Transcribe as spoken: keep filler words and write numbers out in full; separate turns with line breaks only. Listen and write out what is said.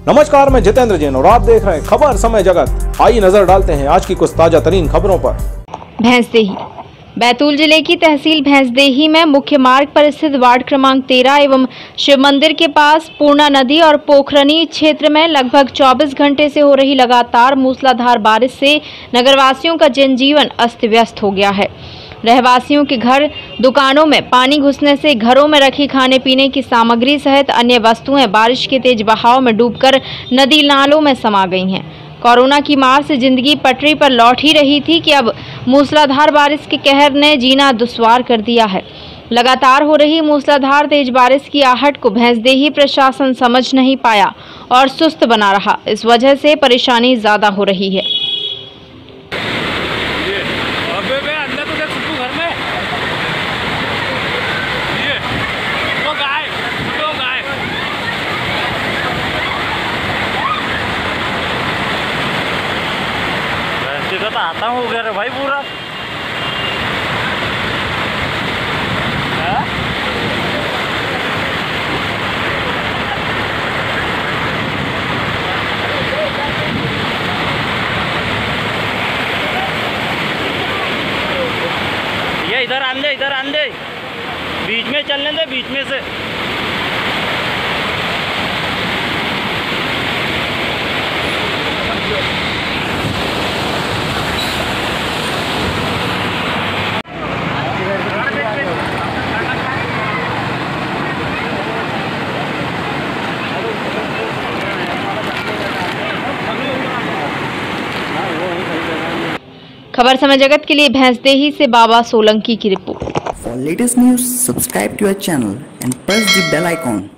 नमस्कार, मैं जितेंद्र जैन और आप देख रहे हैं खबर समय जगत। आइए नजर डालते हैं आज की कुछ ताजा तरीन खबरों पर।
भैंसदेही बैतूल जिले की तहसील भैंसदेही में मुख्य मार्ग पर स्थित वार्ड क्रमांक तेरह एवं शिव मंदिर के पास पूर्णा नदी और पोखरनी क्षेत्र में लगभग चौबीस घंटे से हो रही लगातार मूसलाधार बारिश से नगरवासियों का जनजीवन अस्त व्यस्त हो गया है। रहवासियों के घर, दुकानों में पानी घुसने से घरों में रखी खाने पीने की सामग्री सहित अन्य वस्तुएं बारिश के तेज बहाव में डूबकर नदी नालों में समा गई हैं। कोरोना की मार से जिंदगी पटरी पर लौट ही रही थी कि अब मूसलाधार बारिश के कहर ने जीना दुश्वार कर दिया है। लगातार हो रही मूसलाधार तेज बारिश की आहट को भैंसदेही प्रशासन समझ नहीं पाया और सुस्त बना रहा। इस वजह से परेशानी ज्यादा हो रही है।
तो आता हूँ गया भाई पूरा ये इधर आंदे इधर आंदे बीच में चलने दे, बीच में से
खबर समय जगत के लिए भैंसदेही से बाबा सोलंकी की रिपोर्ट।
For latest news, subscribe to our channel and press the bell icon.